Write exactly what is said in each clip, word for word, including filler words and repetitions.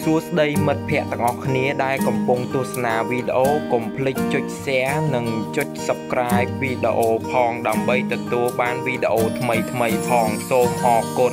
Xua đây mật phẹ tặng ngọc khné đai cầm bông tu sna video complete chốt share nâng chốt subscribe video phong đầm bay từ tua ban video thay thay phong xôm họ cồn.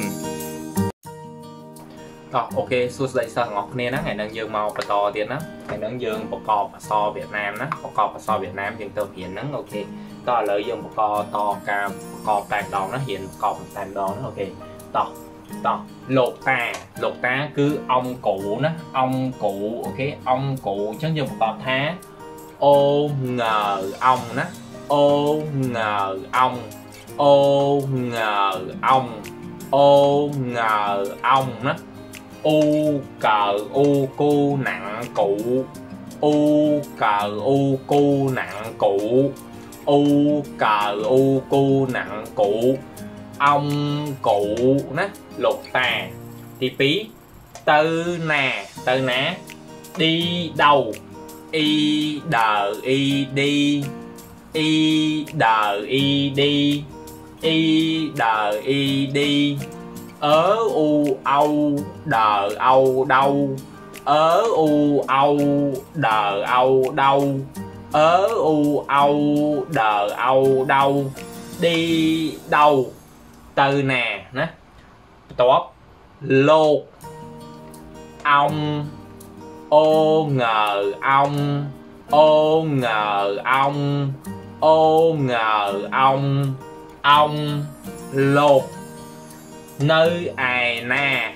Đó, ok, xua đây sao ngọc khné đó ngày nâng dương màu và to tiền đó ngày nâng dương bọc cọp so Việt Nam đó bọc cọp so Việt Nam dương tơ hiện nắng ok to lợi dương bọc cọp to ca cọp tàn đòn nó hiện cọp tàn đòn nó ok to đó lột ta lột ta cứ ông cụ nó ông cụ ok ông cụ chứ như một con thá ô ngờ ông nó ô ngờ ông ô ngờ ông ô ngờ ông nó u cờ u cu nặng cụ u cờ u cu nặng cụ u cờ u cu nặng cụ ông cụ nó lục tà thì phí tư nà tư ná đi đâu y đờ y đi y đờ y đi y đờ y đi ớ u âu đờ âu đâu ớ u âu đờ âu đâu ớ u âu đờ âu đâu đi đâu từ nè nè tốt lột ông ô ngờ ông ô ngờ ông ô ngờ ông ông lột nơi ai nè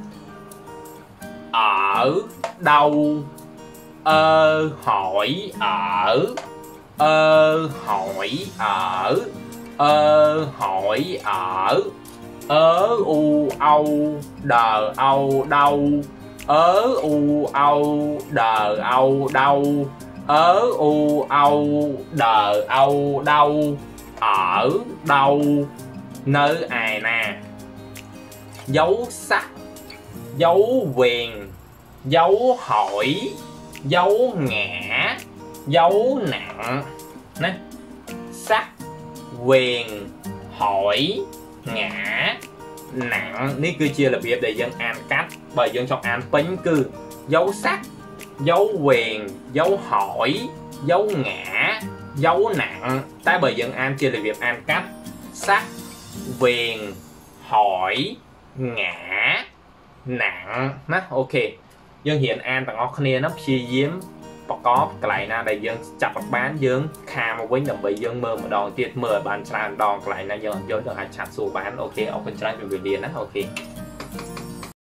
ở đâu ơ hỏi ở ơ hỏi ở ơ hỏi ở ớ u âu đờ âu đâu ớ u âu đờ âu đâu ớ u âu đờ âu đâu ở đâu nơi ai nè dấu sắc dấu viền dấu hỏi dấu ngã dấu nặng nè sắc viền hỏi ngã nặng ní cứ chia là việc để dân an cách bởi dân trong an tính cư dấu sắc dấu viền dấu hỏi dấu ngã dấu nặng ta bởi dân an chia là việc an cách sắc viền hỏi ngã nặng nè ok dân hiện an bằng ngọc khné nó chia diếm có cái này là đại dương chặt bán dương kha một với đồng bầy dương mơ một đòn tiệt mười bàn tràn đòn cái này là giờ vô được hai chặt số bán ok ở bên trái về liền đó ok.